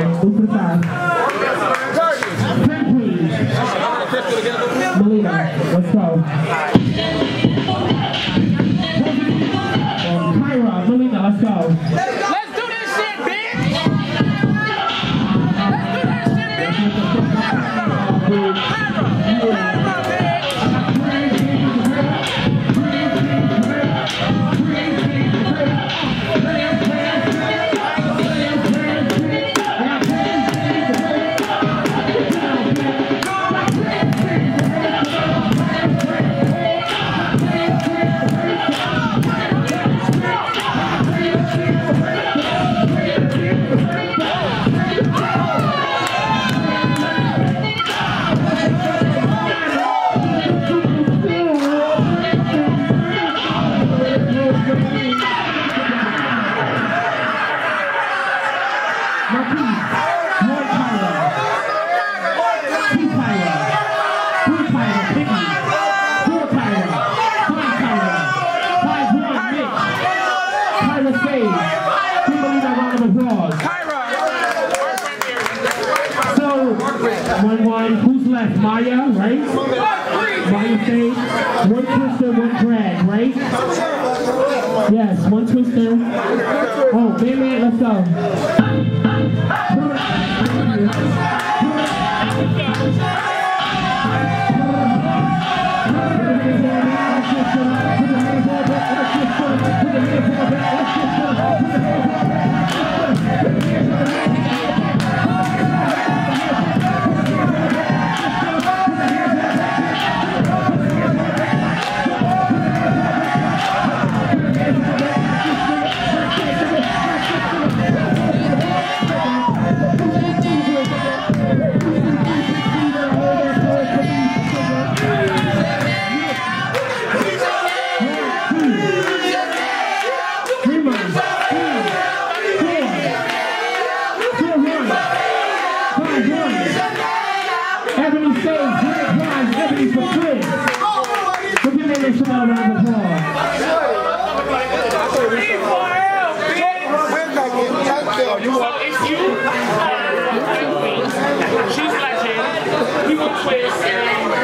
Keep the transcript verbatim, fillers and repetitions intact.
Move to the side. Ten, please. Melina, let's go. Kyra, Melina, let's go. Let's do this shit, bitch! Let's do that shit, bitch! One, one, who's left? Maya, right? Maya stage. One twister, one drag, right? Yes, one twister. Oh, man, man, let's go. She's legend. He will twist.